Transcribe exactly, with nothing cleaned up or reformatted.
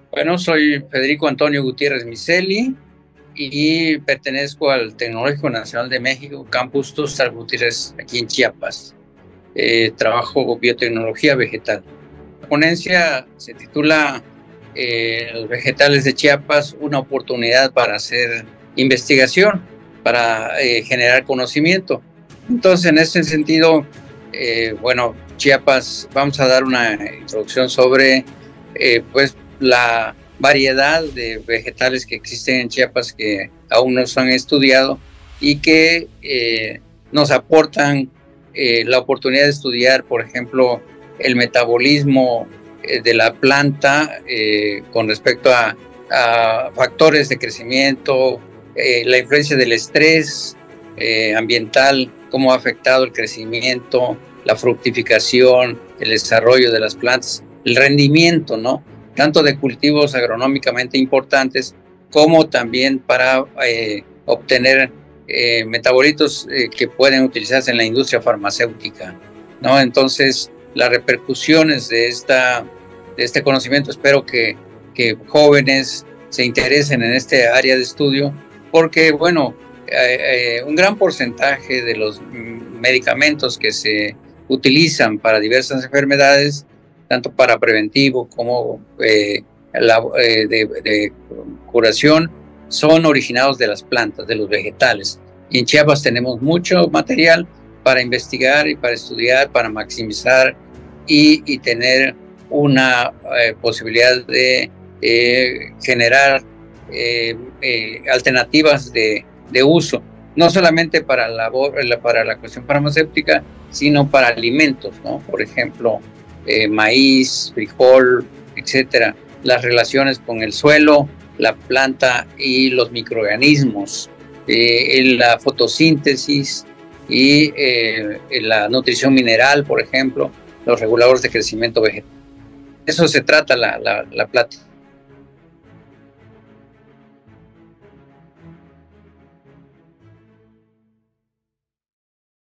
Bueno, soy Federico Antonio Gutiérrez Miceli y pertenezco al Tecnológico Nacional de México, Campus Tuxtla Gutiérrez, aquí en Chiapas. Eh, trabajo biotecnología vegetal. La ponencia se titula eh, Los vegetales de Chiapas, una oportunidad para hacer investigación, para eh, generar conocimiento. Entonces, en ese sentido, eh, bueno, Chiapas, vamos a dar una introducción sobre eh, pues la variedad de vegetales que existen en Chiapas que aún no se han estudiado y que eh, nos aportan eh, la oportunidad de estudiar, por ejemplo, el metabolismo eh, de la planta eh, con respecto a, a, factores de crecimiento, eh, la influencia del estrés eh, ambiental, cómo ha afectado el crecimiento, la fructificación, el desarrollo de las plantas, el rendimiento, ¿no? Tanto de cultivos agronómicamente importantes como también para eh, obtener eh, metabolitos eh, que pueden utilizarse en la industria farmacéutica, ¿no? Entonces, las repercusiones de, esta, de este conocimiento, espero que, que jóvenes se interesen en este área de estudio, porque, bueno, eh, eh, un gran porcentaje de los medicamentos que se utilizan para diversas enfermedades, tanto para preventivo como eh, la, eh, de, de curación, son originados de las plantas, de los vegetales. Y en Chiapas tenemos mucho material para investigar y para estudiar, para maximizar y, y tener una eh, posibilidad de eh, generar eh, eh, alternativas de, de uso, no solamente para la, para la cuestión farmacéutica, sino para alimentos, ¿no? Por ejemplo, eh, maíz, frijol, etcétera. Las relaciones con el suelo, la planta y los microorganismos, eh, la fotosíntesis y eh, la nutrición mineral, por ejemplo, los reguladores de crecimiento vegetal. Eso se trata la, la, la plática.